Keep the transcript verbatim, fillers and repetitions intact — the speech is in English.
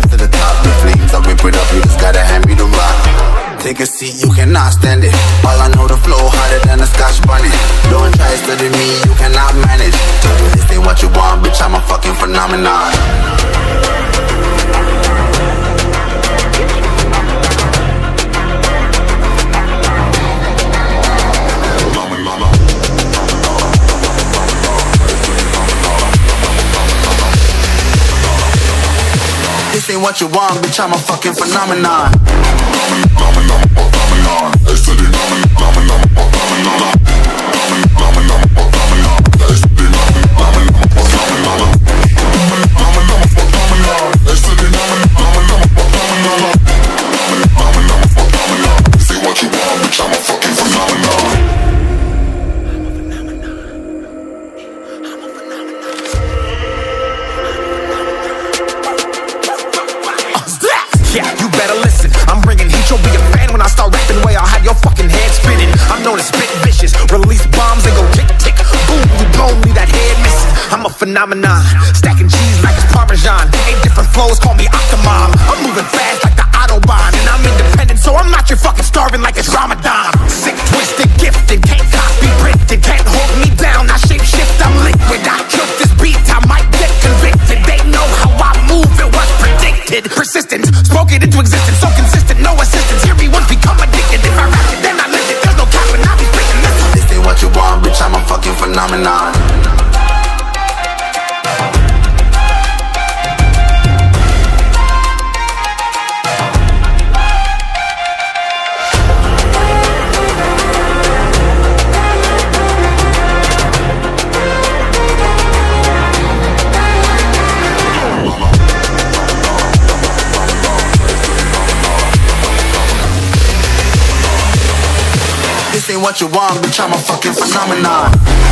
rise to the top, the flames, I rip it up, you just gotta hand me the rock. Take a seat, you cannot stand it. All I know, the flow harder than a Scotch bunny. Don't try study me, you cannot manage. Told you this ain't what you want, bitch, I'm a fucking phenomenon. This ain't what you want, bitch, I'm a fucking phenomenon. Yeah, you better listen. I'm bringing heat, you'll be a fan when I start rapping. Way I'll have your fucking head spinning. I'm known as spit vicious, release bombs and go tick tick boom. You blown me that head missing. I'm a phenomenon, stacking cheese like it's Parmesan. Eight different flows, call me Octomom. I'm moving fast like the Autobahn, and I'm independent, so I'm not your fucking starving like it's Ramadan. Sick, twisted, gifted, can't copy, printed, can't hold me down. I shape shift, I'm liquid. I killed this beat, I might get convicted. They know how I move, it was predicted. Persistent, spoke it into existence, so consistent, no assistance. Hear me once, become addicted. If I rap it, then I live it. There's no cap when I be speaking this. This ain't what you want, bitch, I'm a fucking phenomenon. This ain't what you want, bitch, I'm a fucking phenomenon.